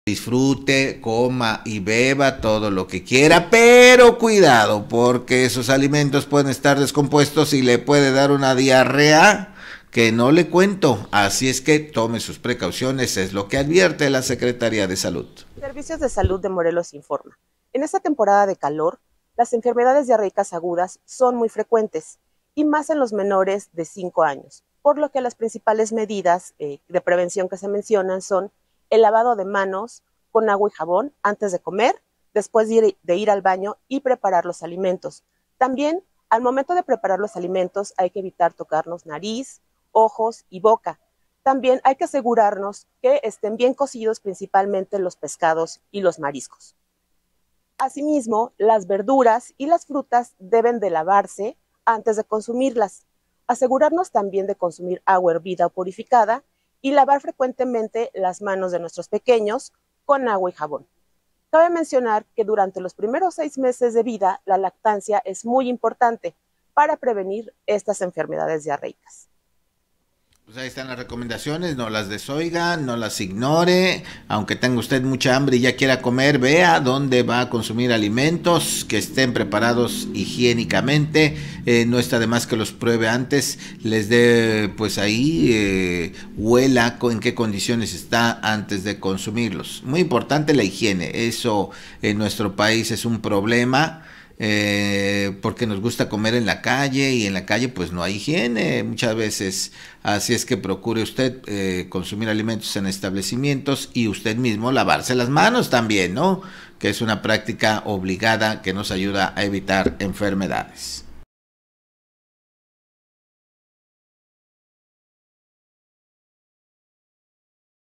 Disfrute, coma y beba todo lo que quiera, pero cuidado, porque esos alimentos pueden estar descompuestos y le puede dar una diarrea que no le cuento. Así es que tome sus precauciones, es lo que advierte la Secretaría de Salud. Servicios de Salud de Morelos informa. En esta temporada de calor, las enfermedades diarreicas agudas son muy frecuentes y más en los menores de 5 años, por lo que las principales medidas de prevención que se mencionan son el lavado de manos con agua y jabón antes de comer, después de ir al baño y preparar los alimentos. También, al momento de preparar los alimentos, hay que evitar tocarnos nariz, ojos y boca. También hay que asegurarnos que estén bien cocidos, principalmente los pescados y los mariscos. Asimismo, las verduras y las frutas deben de lavarse antes de consumirlas. Asegurarnos también de consumir agua hervida o purificada y lavar frecuentemente las manos de nuestros pequeños con agua y jabón. Cabe mencionar que durante los primeros 6 meses de vida, la lactancia es muy importante para prevenir estas enfermedades diarreicas. Pues ahí están las recomendaciones, no las desoiga, no las ignore, aunque tenga usted mucha hambre y ya quiera comer, vea dónde va a consumir alimentos que estén preparados higiénicamente, no está de más que los pruebe antes, les dé pues ahí, huela en qué condiciones está antes de consumirlos. Muy importante la higiene, eso en nuestro país es un problema. Porque nos gusta comer en la calle y en la calle pues no hay higiene muchas veces, así es que procure usted consumir alimentos en establecimientos y usted mismo lavarse las manos también, ¿no? Que es una práctica obligada que nos ayuda a evitar enfermedades.